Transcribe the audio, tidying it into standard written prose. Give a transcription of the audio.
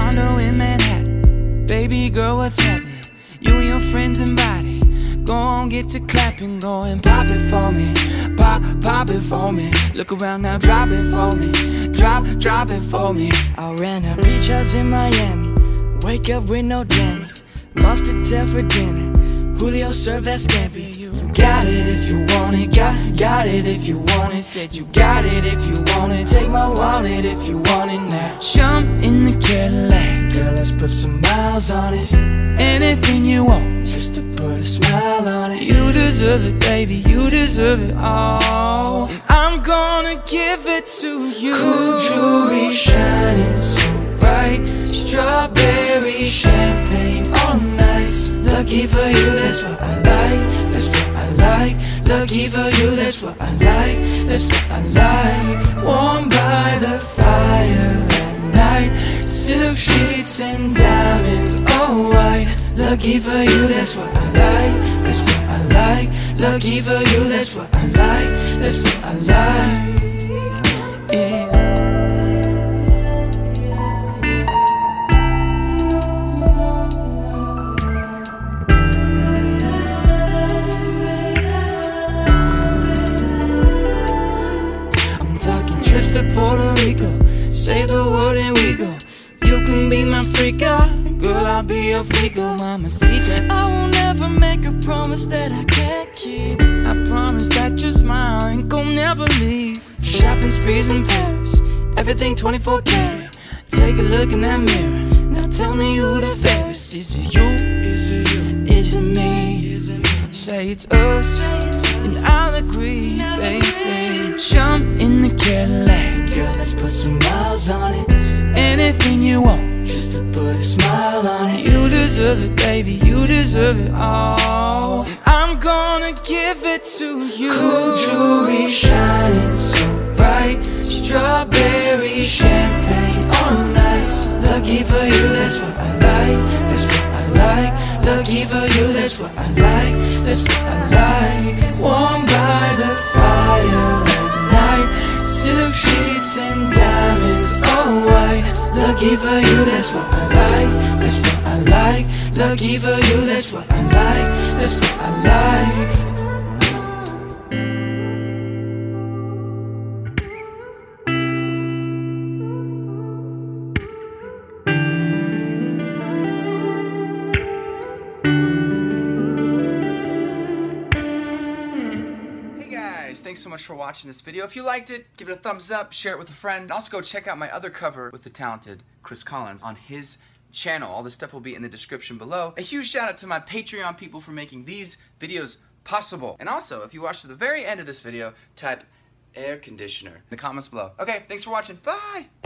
condo in Manhattan. Baby girl, what's happening? You and your friends invited. Go on, get to clapping, go and pop it for me. Pop it for me. Look around now, drop it for me. Drop it for me. I ran a beach house in Miami. Wake up with no jammies. Lobster tail for dinner. Julio served that scampi. You got it if you want it. Got it if you want it. Said you got it if you want it. Take my wallet if you want it now. Jump in the Cadillac. Girl, let's put some miles on it. Anything you want, just to put a smile on it. You deserve it, baby, you deserve it all. And I'm gonna give it to you. Cool jewelry shining so bright. Strawberry champagne all nice. Lucky for you, that's what I like. That's what I like. Lucky for you, that's what I like. That's what I like. Warm by the fire at night. Silk sheets and diamonds, all white. Lucky for you, that's what I like. That's what I like. Lucky for you, that's what I like. That's what I like. Yeah. Trips to Puerto Rico, say the word and we go. You can be my freaka, girl, I'll be your freako, mamacita. I will never make a promise that I can't keep. I promise that your smile ain't gon' never leave. Shopping sprees in Paris, everything 24 karat. Take a look in that mirror, now tell me who the fairest. Is it you? Is it me? Say it's us, and I'll agree, baby. Jump in the Cadillac, girl, let's put some miles on it. Anything you want, just to put a smile on it. You deserve it, baby, you deserve it all. And I'm gonna give it to you. Cool jewelry shining so bright. Strawberry champagne all nice. Lucky for you, that's what I like. That's what I like. Lucky for you, that's what I like. That's what I like. Warm by the fire at night. Silk sheets and diamonds, all white. Lucky for you, that's what I like. That's what I like. Lucky for you, that's what I like. That's what I like. Thanks so much for watching this video. If you liked it, give it a thumbs up, share it with a friend, and also go check out my other cover with the talented Chris Collins on his channel. All this stuff will be in the description below. A huge shout out to my Patreon people for making these videos possible. And also, if you watch to the very end of this video, type air conditioner in the comments below. Okay, thanks for watching. Bye!